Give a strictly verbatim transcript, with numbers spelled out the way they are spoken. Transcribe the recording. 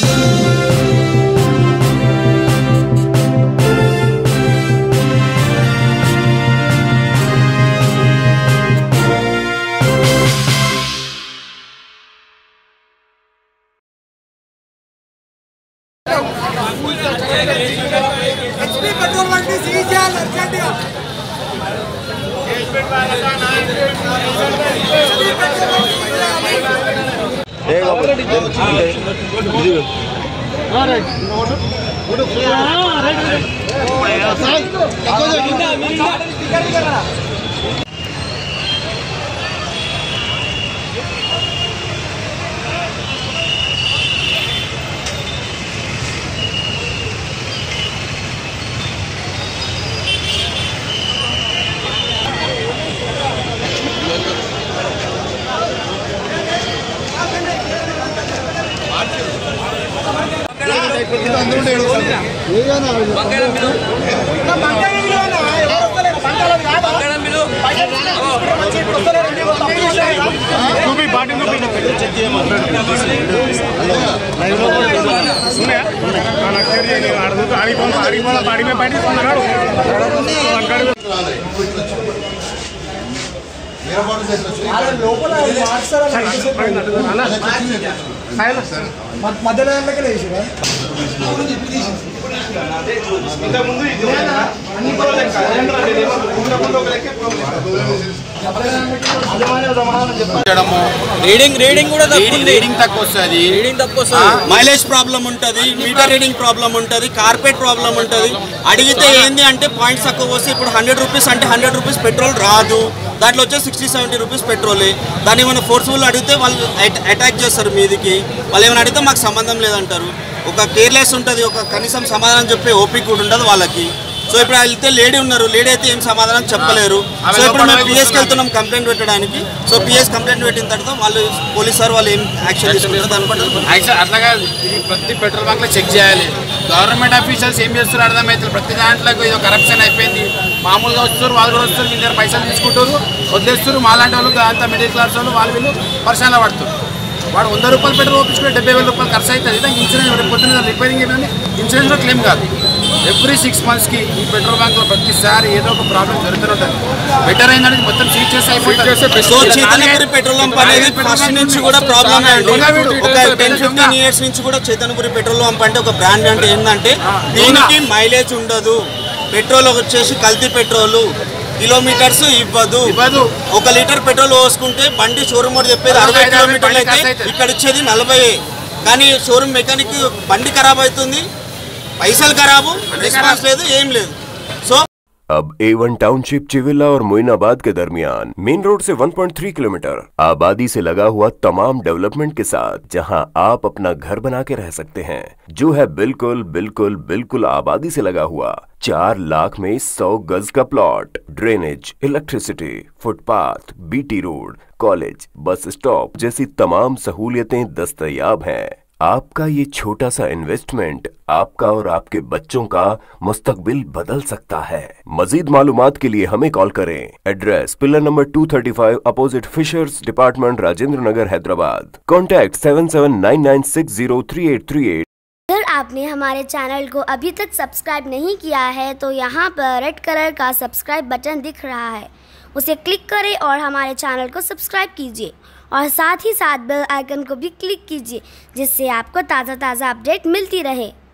Petrol bunk seize చేయాలి అర్జెంటుగా మధ్యలో రీడింగ్ రీడింగ్ కూడా రీడింగ్ తక్కువ వస్తుంది రీడింగ్ తక్కువ వస్తుంది మైలేజ్ ప్రాబ్లం ఉంటుంది మీటర్ రీడింగ్ ప్రాబ్లం ఉంటుంది కార్పెట్ ప్రాబ్లం ఉంటుంది అడిగితే ఏంది అంటే పాయింట్స్ తక్కువ వస్తే ఇప్పుడు హండ్రెడ్ రూపీస్ అంటే హండ్రెడ్ రూపీస్ పెట్రోల్ రాదు దాంట్లో వచ్చే సిక్స్టీ సెవెంటీ రూపీస్ పెట్రోలే దాన్ని ఏమైనా ఫోర్స్ఫుల్ అడిగితే వాళ్ళు అటాక్ చేస్తారు మీదికి వాళ్ళు ఏమైనా అడిగితే మాకు సంబంధం లేదంటారు ఒక కేర్లెస్ ఉంటుంది ఒక కనీసం సమాధానం చెప్పే ఓపిక కూడా ఉండదు వాళ్ళకి సో ఇప్పుడు వెళ్తే లేడీ ఉన్నారు లేడీ అయితే ఏం సమాధానం చెప్పలేరు సో ఇప్పుడు మేము పిఎస్కి వెళ్తున్నాం కంప్లైంట్ పెట్టడానికి సో పిఎస్ కంప్లైంట్ పెట్టిన తర్వాత వాళ్ళు పోలీస్ సార్ వాళ్ళు ఏం యాక్షన్ తీసుకుంటారు అనుకుంటారు అట్లాగా ఇది ప్రతి పెట్రోల్ బంక్లో చెక్ చేయాలి గవర్నమెంట్ ఆఫీషియల్స్ ఏం చేస్తారు అర్థమవుతుంది ప్రతి దాంట్లో ఇది కరప్షన్ అయిపోయింది మామూలుగా వస్తారు వాళ్ళు కూడా వస్తారు మీ దగ్గర పైసలు తీసుకుంటారు వదిలేస్తారు మాలాంటి వాళ్ళు అంతా మిడిల్ క్లాస్ వాళ్ళు వాళ్ళు వీళ్ళు పరిశ్రమలో పడుతారు వాడు వంద రూపాయలు పెట్రోల్ ఓపించుకుంటే డెబ్బై వేల రూపాయలు ఖర్చు అవుతుంది దానికి ఇన్సూరెన్స్ పొద్దున్న రిపేరింగ్ ఏమైంది ఇన్సూరెన్స్ లో క్లెయిమ్ కాదు ఎవ్రీ సిక్స్ మంత్స్కి ఈ పెట్రోల్ బంక్లో ప్రతిసారి ఏదో ఒక ప్రాబ్లం జరుగుతుంటుంది బెటర్ అయిందని మొత్తం సీజ్ చేసి అయిపోతుంది సో చైతన్యపురి పెట్రోల్ పంప్ అనేది ఫస్ట్ నుంచి కూడా ప్రాబ్లం ఒక టెన్ ఫిఫ్టీన్ ఇయర్స్ నుంచి కూడా చైతన్యపురి పెట్రోల్ పంప్ అంటే ఒక బ్రాండ్ అంటే ఏంటంటే దీనికి మైలేజ్ ఉండదు పెట్రోల్ వచ్చేసి కల్తీ పెట్రోల్ కిలోమీటర్స్ ఇవ్వదు ఒక లీటర్ పెట్రోల్ పోసుకుంటే బండి షోరూమ్ వాడు చెప్పేది అరవై కిలోమీటర్లు అయితే ఇక్కడ ఇచ్చేది నలభై కానీ షోరూమ్ మెకానిక్ బండి ఖరాబ్ అవుతుంది पैसा खराब रिस्पांस లేదు ఏం లేదు సో अब ए वन टाउनशिप चिविला और मोइनाबाद के दरमियान मेन रोड से वन पॉइंट थ्री किलोमीटर आबादी से लगा हुआ तमाम डेवलपमेंट के साथ जहां आप अपना घर बना के रह सकते हैं जो है बिल्कुल बिल्कुल बिल्कुल आबादी से लगा हुआ चार लाख में सौ गज का plot drainage electricity footpath BT road college bus stop जैसी तमाम सहूलियतें दस्तयाब हैं। आपका ये छोटा सा इन्वेस्टमेंट आपका और आपके बच्चों का मुस्तकबिल बदल सकता है। मजीद मालूमात के लिए हमें कॉल करें। Address pillar number two thirty five opposite fishers department Rajendra Nagar Hyderabad. Contact seven seven nine nine six zero three eight three eight. अगर आपने हमारे चैनल को अभी तक सब्सक्राइब नहीं किया है तो यहाँ पर रेड कलर का सब्सक्राइब बटन दिख रहा है, उसे क्लिक करें और हमारे चैनल को सब्सक्राइब कीजिए और साथ ही साथ बेल आइकन को भी क्लिक कीजिए जिससे आपको ताज़ा ताज़ा अपडेट मिलती रहे।